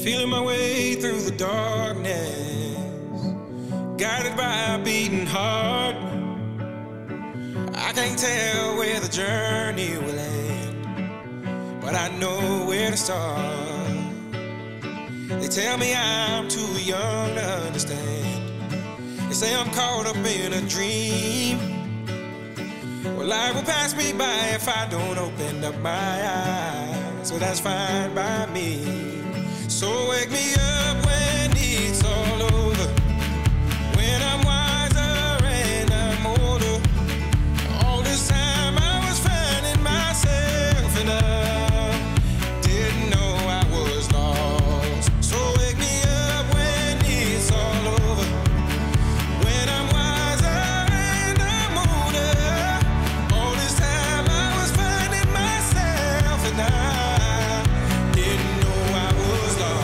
Feeling my way through the darkness, guided by a beating heart. I can't tell where the journey will end, but I know where to start. They tell me I'm too young to understand. They say I'm caught up in a dream. Well, life will pass me by if I don't open up my eyes. So that's fine by me. So wake me up when it's all over, when I'm wiser and I'm older. All this time I was finding myself and I didn't know I was lost. So wake me up when it's all over, when I'm wiser and I'm older. All this time I was finding myself and I didn't know I was lost.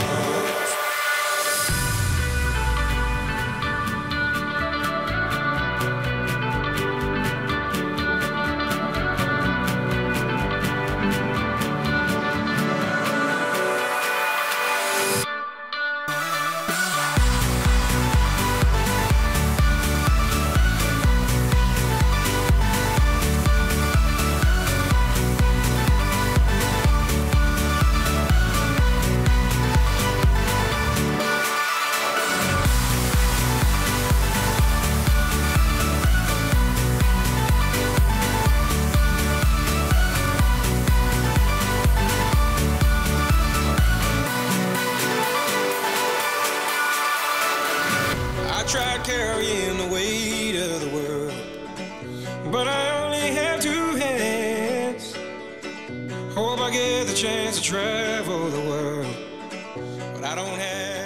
I tried carrying the weight of the world, but I only have two hands. Hope I get the chance to travel the world, but I don't have